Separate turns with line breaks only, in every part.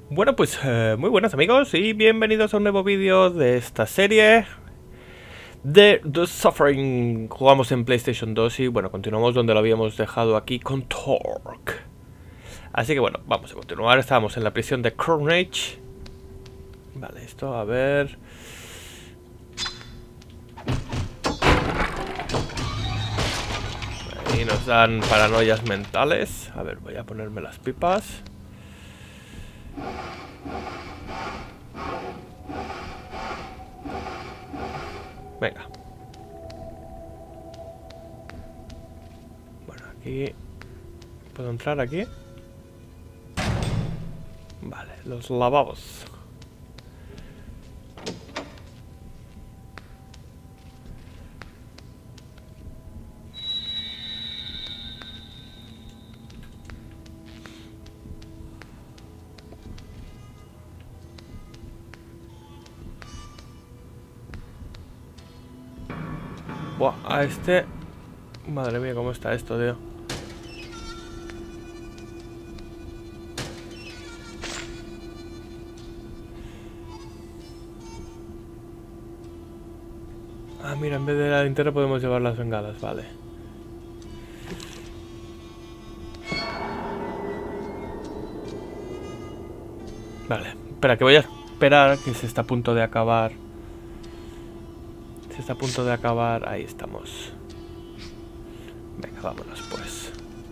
Bueno, pues muy buenas amigos y bienvenidos a un nuevo vídeo de esta serie de The Suffering. Jugamos en PlayStation 2 y bueno, continuamos donde lo habíamos dejado aquí con Torque. Así que bueno, vamos a continuar. Estábamos en la prisión de Carnage. Vale, esto, a ver... Ahí nos dan paranoias mentales. A ver, voy a ponerme las pipas. Venga. Bueno, aquí... ¿Puedo entrar aquí? Vale, los lavabos. Buah, a este... Madre mía, cómo está esto, tío. Ah, mira, en vez de la linterna podemos llevar las bengalas, vale. Vale, espera, que voy a esperar que se está a punto de acabar. Se está a punto de acabar, ahí estamos. Venga, vámonos pues.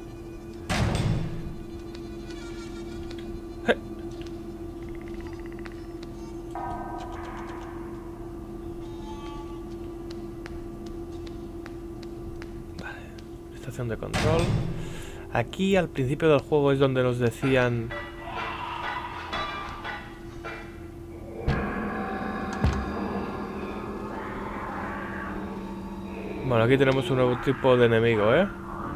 Vale, estación de control. Aquí al principio del juego es donde nos decían... Bueno, aquí tenemos un nuevo tipo de enemigo, ¿eh?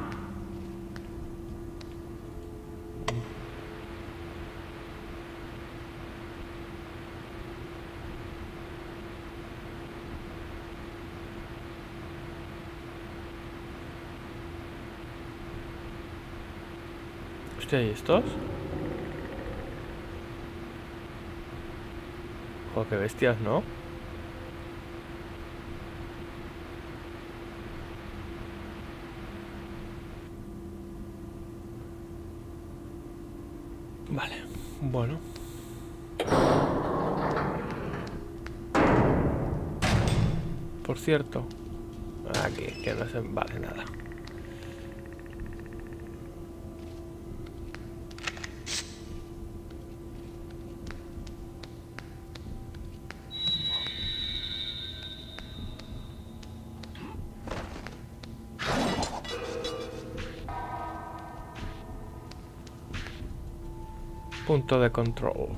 Hostia, ¿y estos? Joder, qué bestias, ¿no? Vale, bueno. Por cierto, aquí, que no se vale nada. Punto de control.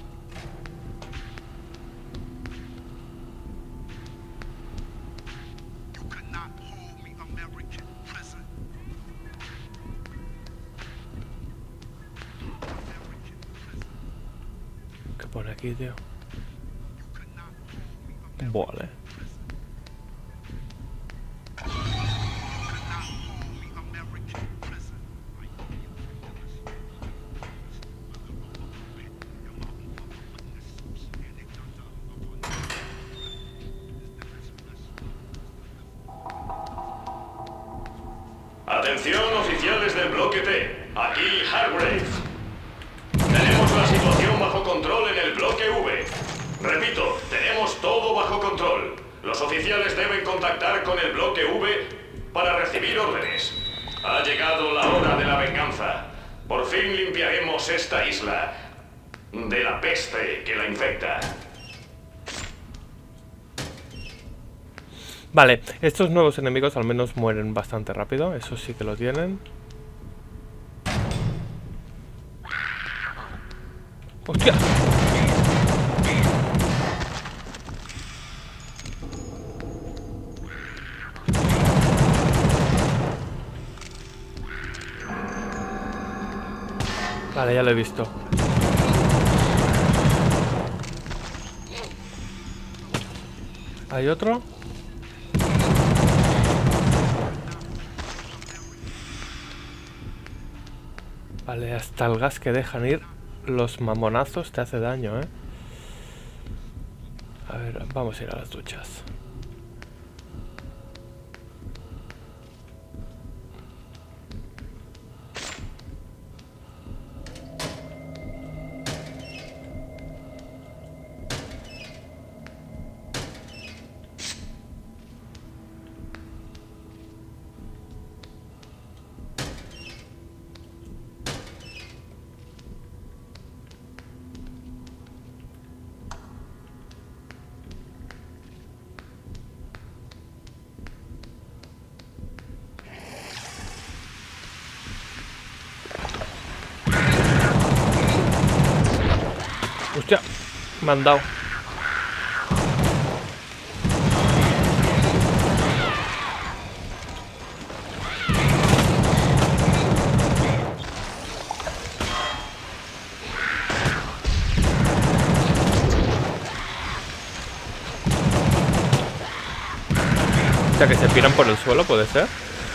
¿Qué pone aquí, tío? Vale.
Atención, oficiales del bloque T. Aquí Hargrave. Tenemos la situación bajo control en el bloque V. Repito, tenemos todo bajo control. Los oficiales deben contactar con el bloque V para recibir órdenes. Ha llegado la hora de la venganza. Por fin limpiaremos esta isla de la peste que la infecta.
Vale, estos nuevos enemigos al menos mueren bastante rápido. Eso sí que lo tienen. ¡Hostia! Vale, ya lo he visto. ¿Hay otro? Vale, hasta el gas que dejan ir los mamonazos te hace daño, ¿eh? A ver, vamos a ir a las duchas. Hostia, me han dado. O sea, que se piran por el suelo, ¿puede ser?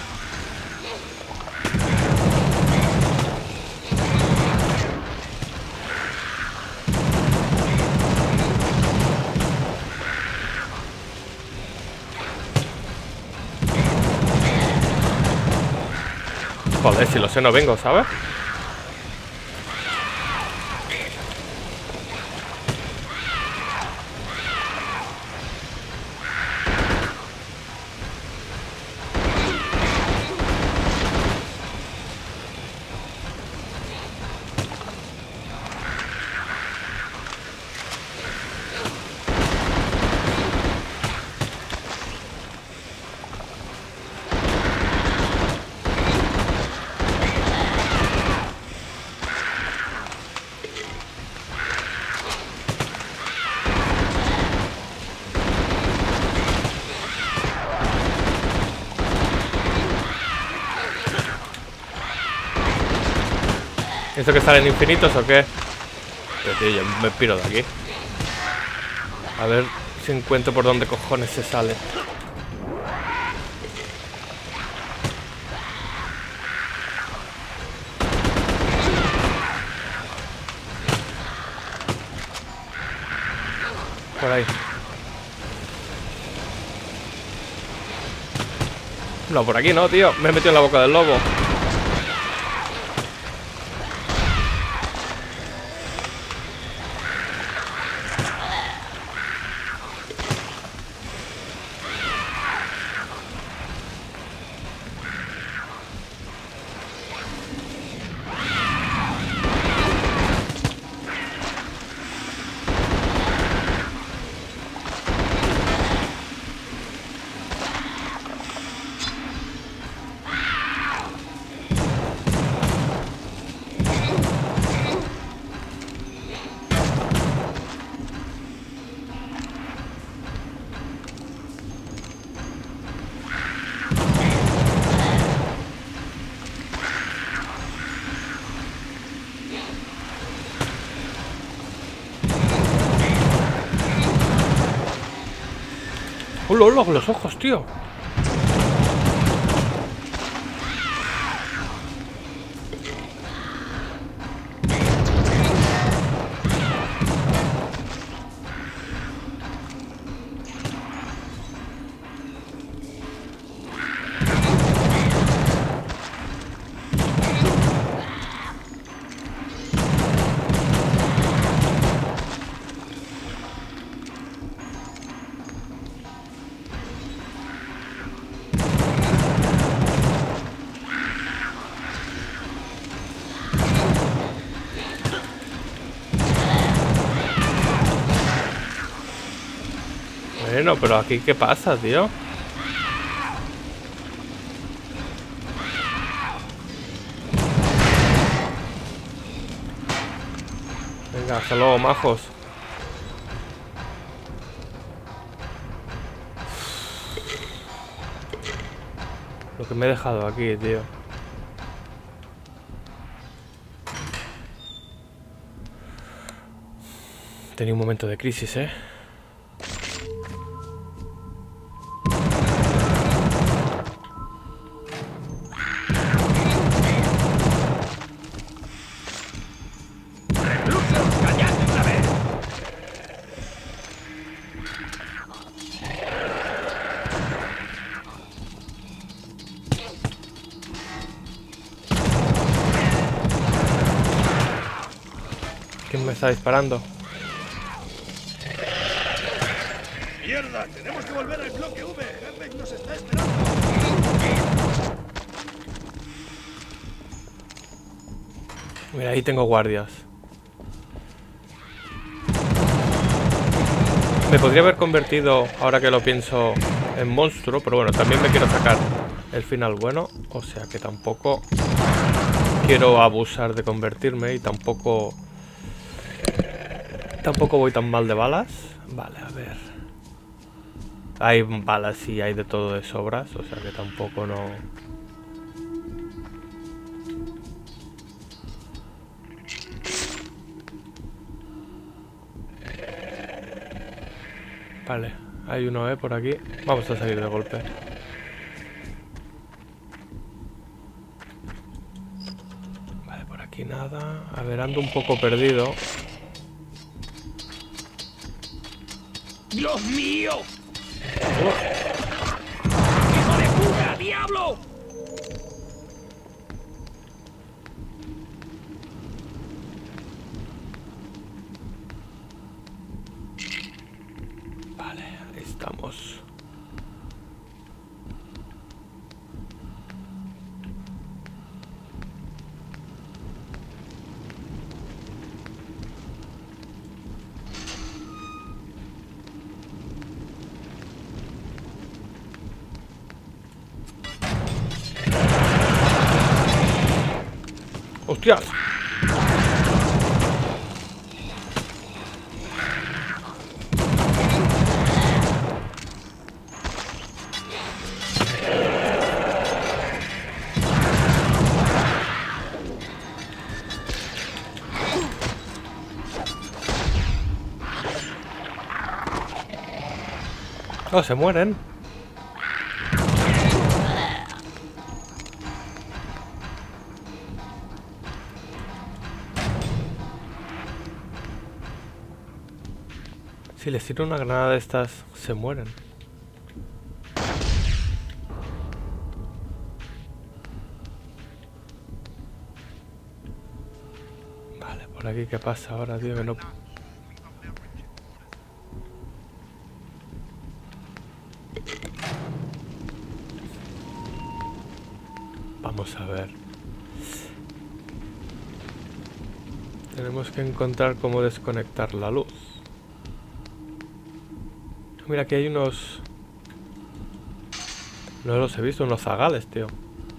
Joder, si lo sé no vengo, ¿sabes? ¿Esto que salen infinitos o qué? Pero tío, yo me piro de aquí. A ver si encuentro por dónde cojones se sale. Por ahí. No, por aquí no, tío. Me he metido en la boca del lobo. ¡Hola, con los ojos, tío! Bueno, pero aquí ¿qué pasa, tío? Venga, hasta luego, majos. Lo que me he dejado aquí, tío. Tenía un momento de crisis, ¿eh? ¿Quién me está disparando?
¡Mierda! ¡Tenemos que volver al bloque V! ¡Herbeck nos está esperando!
Mira, ahí tengo guardias. Me podría haber convertido, ahora que lo pienso, en monstruo, pero bueno, también me quiero sacar el final bueno, o sea que tampoco quiero abusar de convertirme y tampoco voy tan mal de balas. Vale, a ver. Hay balas y hay de todo de sobras, o sea que tampoco no... Vale, hay uno por aquí. Vamos a salir de golpe. Vale, por aquí nada. A ver, ando un poco perdido.
¡Dios mío! ¡Hijo de puta! ¡Diablo!
Vale, ahí estamos. ¡Hostias! ¡Oh, se mueren! Si les tiro una granada de estas, se mueren. Vale, por aquí, ¿qué pasa ahora, tío? Que no... Vamos a ver. Tenemos que encontrar cómo desconectar la luz. Mira, aquí hay unos... No los he visto, unos zagales, tío.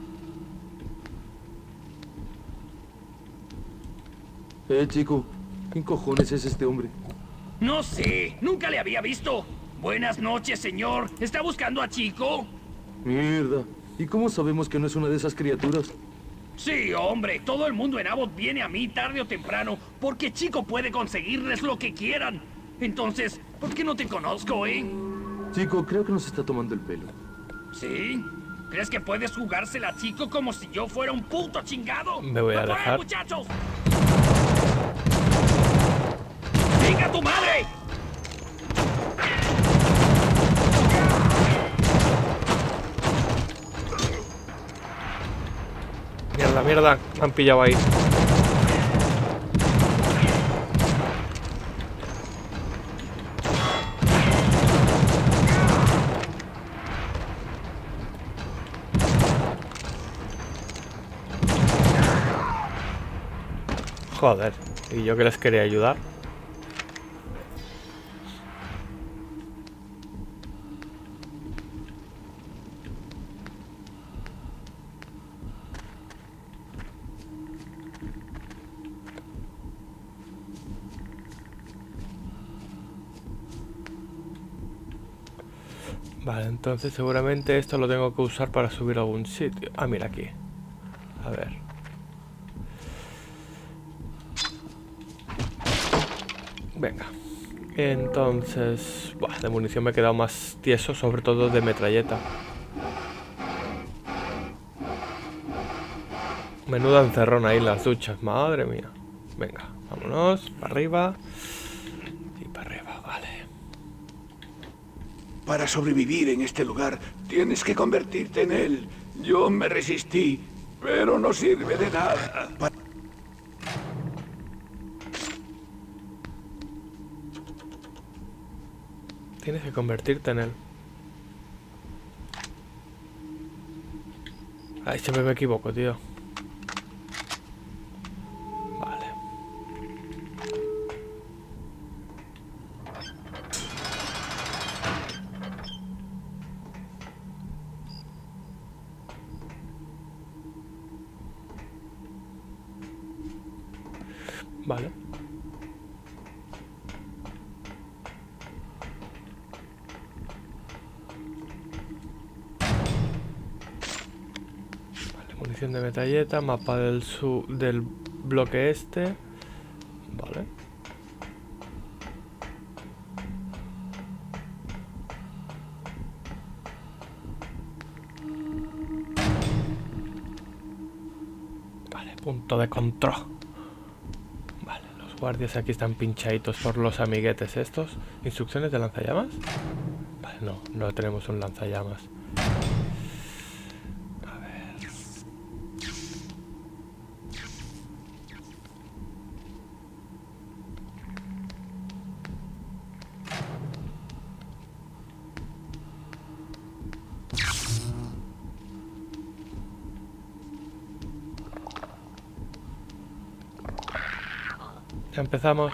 Chico, ¿quién cojones es este hombre?
No sé, nunca le había visto. Buenas noches, señor. ¿Está buscando a Chico?
Mierda. ¿Y cómo sabemos que no es una de esas criaturas?
Sí, hombre. Todo el mundo en Abbott viene a mí tarde o temprano porque Chico puede conseguirles lo que quieran. Entonces, ¿por qué no te conozco,
Chico, creo que nos está tomando el pelo.
¿Sí? ¿Crees que puedes jugársela a Chico como si yo fuera un puto chingado?
Me voy a alejar.
¡Muchachos! ¡Venga tu madre!
Mierda, mierda. Me han pillado ahí. Joder. ¿Y yo que les quería ayudar? Vale, entonces seguramente esto lo tengo que usar para subir a algún sitio. Ah, mira aquí. A ver. Venga. Entonces... Buah, de munición me he quedado más tieso, sobre todo de metralleta. Menuda encerrona ahí las duchas, madre mía. Venga, vámonos, para arriba. Y para arriba, vale.
Para sobrevivir en este lugar, tienes que convertirte en él. Yo me resistí, pero no sirve de nada.
Tienes que convertirte en él. Ay, siempre me equivoco, tío. Vale. Vale. Munición de metralleta, mapa del bloque este. Vale. Vale, punto de control. Vale, los guardias aquí están pinchaditos por los amiguetes estos. ¿Instrucciones de lanzallamas? Vale, no tenemos un lanzallamas. Ya empezamos.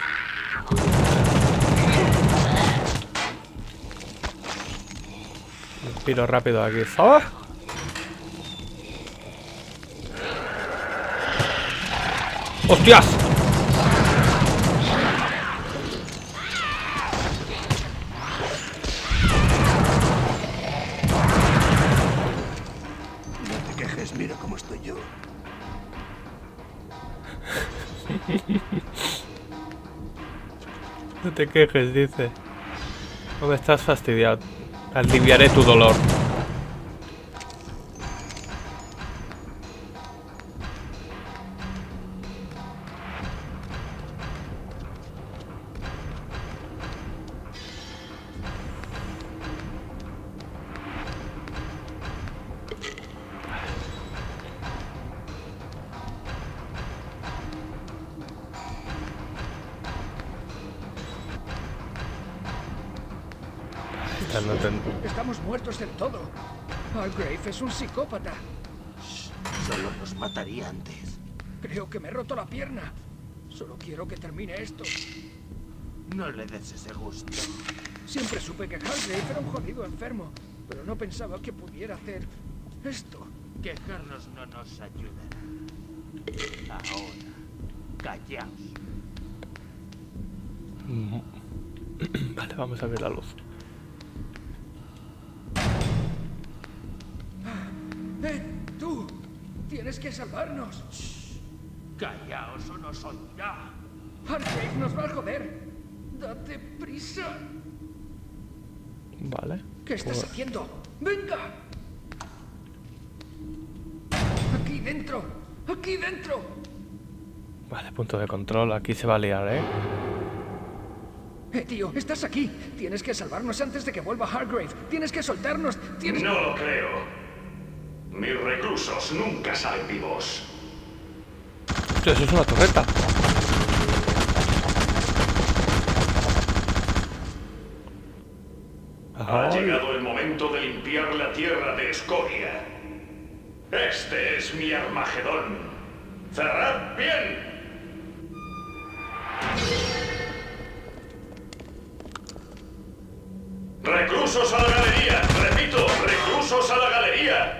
Tiro rápido aquí. ¡Ah! ¡Hostias!
No te quejes, mira cómo estoy yo.
No te quejes, dice. No me estás fastidiado. Aliviaré tu dolor.
Estamos muertos del todo. Hargrave es un psicópata.
Solo nos mataría antes.
Creo que me he roto la pierna. Solo quiero que termine esto.
No le des ese gusto.
Siempre supe que Hargrave era un jodido enfermo, pero no pensaba que pudiera hacer esto.
Quejarnos no nos ayudará. Ahora, callaos.
Vale, vamos a ver la luz.
¡Tú! ¡Tienes que salvarnos!
Callaos o nos oirá.
Hargrave nos va a joder. ¡Date prisa!
Vale.
¿Qué estás haciendo? ¡Venga! ¡Aquí dentro! ¡Aquí dentro!
Vale, punto de control. Aquí se va a liar, ¿eh?
Tío, estás aquí. Tienes que salvarnos antes de que vuelva Hargrave. Tienes que soltarnos. Tienes...
No lo creo. Mis reclusos nunca salen vivos.
Hostia, eso es una torreta.
Ha llegado el momento de limpiar la tierra de escoria. Este es mi Armagedón. ¡Cerrad bien! ¡Reclusos a la galería! ¡Repito! ¡Reclusos a la galería!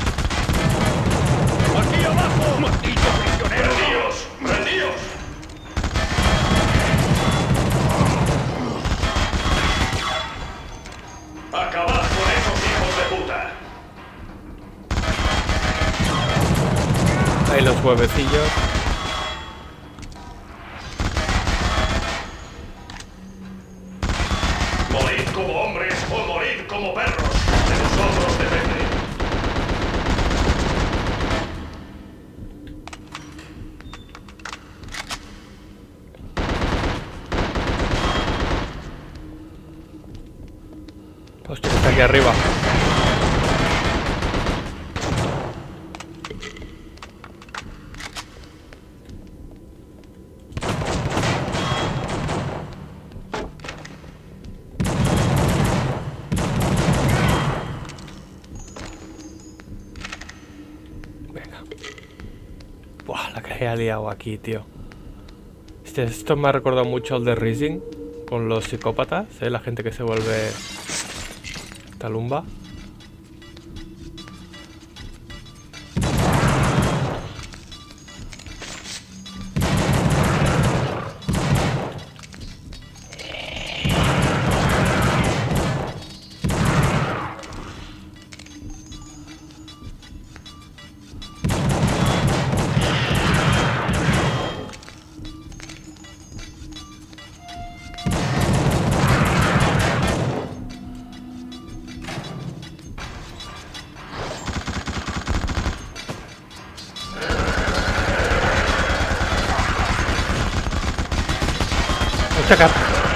¡Aquí abajo! ¡Maldito prisionero!
¡Rendíos! ¡Rendíos! ¡Acabad con esos hijos de puta!
Ahí los huevecillos.
Morid como hombres o morid como perros. De nosotros depende.
Hostia, está aquí arriba. que ha liado aquí, tío. Esto me ha recordado mucho al de Rising, con los psicópatas, la gente que se vuelve talumba. Checa.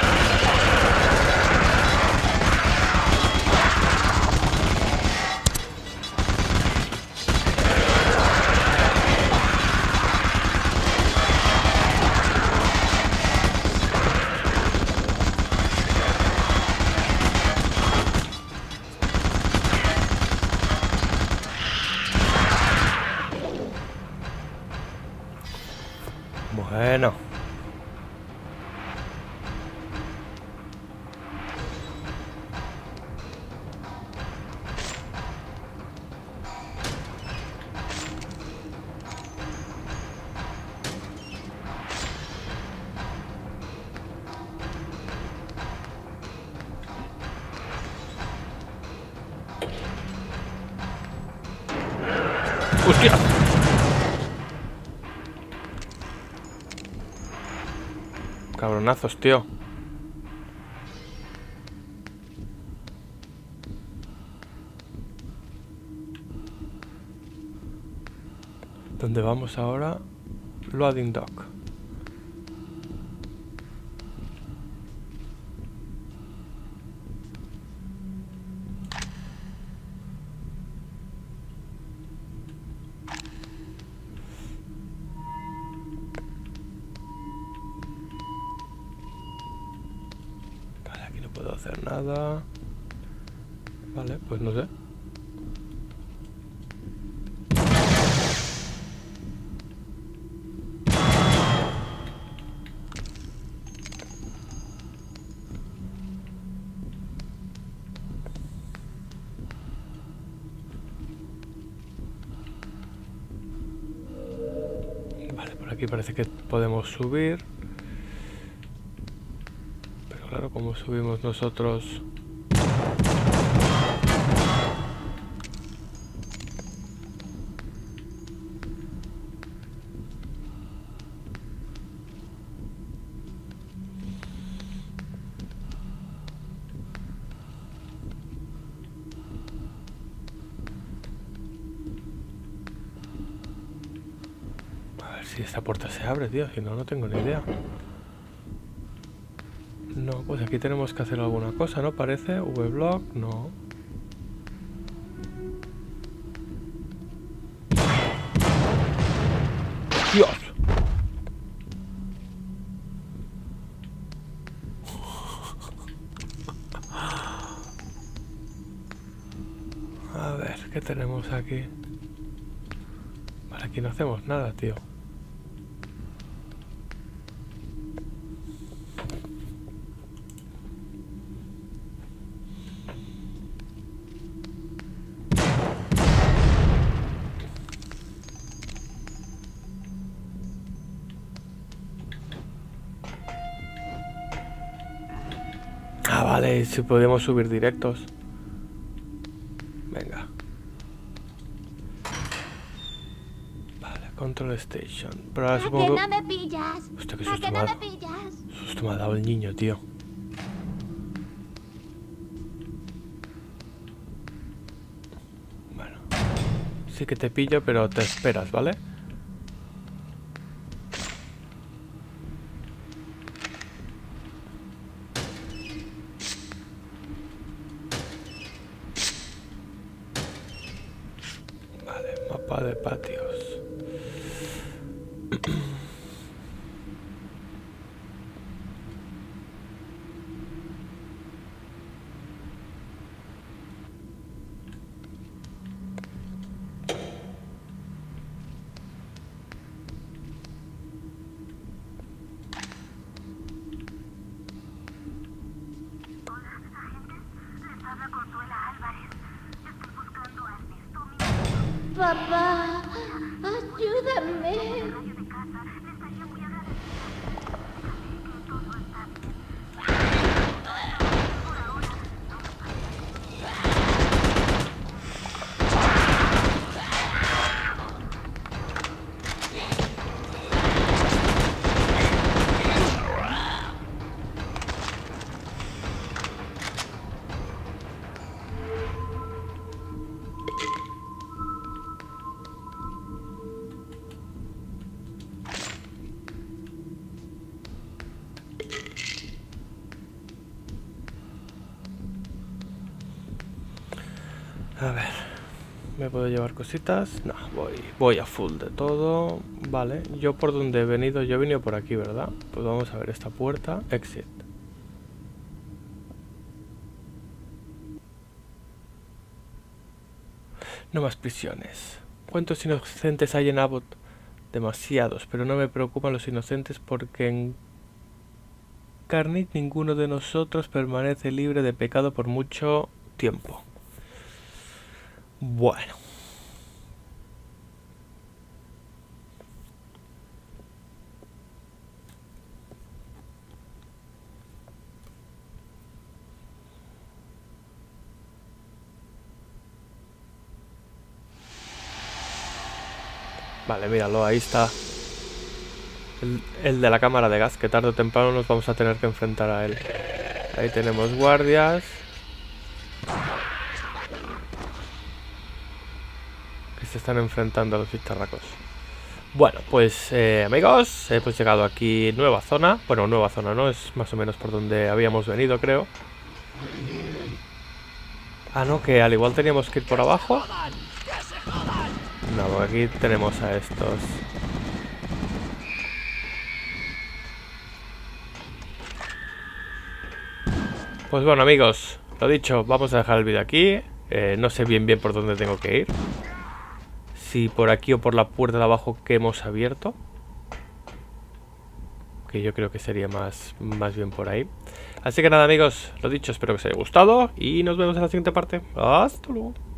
Bueno. ¡Hostia! Cabronazos, tío. ¿Dónde vamos ahora? Loading dock. Vale, aquí no puedo hacer nada. Vale, pues no sé. Aquí parece que podemos subir. Pero claro, ¿cómo subimos nosotros? Si esta puerta se abre, tío, si no, no tengo ni idea. No, pues aquí tenemos que hacer alguna cosa, ¿no? Parece, V-Block, no. ¡Dios! A ver, ¿qué tenemos aquí? Vale, aquí no hacemos nada, tío. Ah, vale, si podemos subir directos. Venga. Vale, control station. Pero ahora supongo...
¿A que no me pillas?
Hostia, qué
¿A
susto
que
me
no
ha
me pillas?
susto me ha dado el niño, tío. Bueno. Sí que te pillo, pero te esperas, ¿vale? Mapa de patios. A ver, ¿me puedo llevar cositas? No, voy a full de todo. Vale, yo por donde he venido, yo he venido por aquí, ¿verdad? Pues vamos a ver esta puerta. Exit. No más prisiones. ¿Cuántos inocentes hay en Abbott? Demasiados, pero no me preocupan los inocentes porque en Carnage ninguno de nosotros permanece libre de pecado por mucho tiempo. Bueno. Vale, míralo, ahí está. El de la cámara de gas, que tarde o temprano nos vamos a tener que enfrentar a él. Ahí tenemos guardias. Que se están enfrentando a los bicharracos. Bueno, pues amigos, hemos llegado aquí, nueva zona. Bueno, nueva zona, ¿no? Es más o menos por donde habíamos venido, creo. Ah, no, que al igual teníamos que ir por abajo. No, aquí tenemos a estos. Pues bueno amigos, lo dicho, vamos a dejar el vídeo aquí. No sé bien por dónde tengo que ir. Si por aquí o por la puerta de abajo que hemos abierto. Que yo creo que sería más bien por ahí. Así que nada amigos, lo dicho, espero que os haya gustado. Y nos vemos en la siguiente parte. Hasta luego.